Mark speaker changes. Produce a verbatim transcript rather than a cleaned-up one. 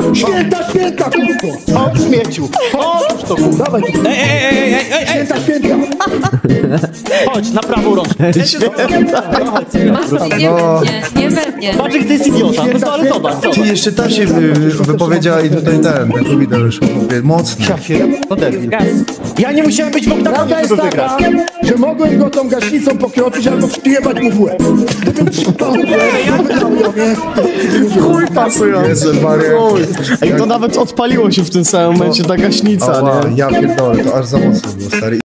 Speaker 1: Święta, święta, kurwa!
Speaker 2: Chodź, śmieciu! Chodź to, kurwa!
Speaker 1: Dawaj, tu.
Speaker 2: Ej, ej, ej, ej, ej, ej!
Speaker 1: Święta, święta!
Speaker 2: Chodź, na prawą rączkę.
Speaker 3: Masz nie we mnie, nie we mnie.
Speaker 2: Patrz, jak to jest idiota. No ale zobacz,
Speaker 4: Ty
Speaker 2: zobacz.
Speaker 4: jeszcze ta się wy, wypowiedziała i tutaj ten, jak widać już, mówię, mocno.
Speaker 2: No debil. Ja nie musiałem być w oktagonie,
Speaker 1: Prawda jest
Speaker 2: żeby wygrać.
Speaker 1: taka, że mogłem go tą gaśnicą pokroczyć albo przyjebać mu w łeb. Gdybym przyjebał w łeb, to wygrał ją, nie?
Speaker 5: Chuj pasują.
Speaker 4: Jezu Maria.
Speaker 5: Chuj. Ej, to nawet odpaliło się w tym samym momencie ta gaśnica,
Speaker 4: Ała,
Speaker 5: nie?
Speaker 4: ja pierdolę, to aż za mocno było, stary.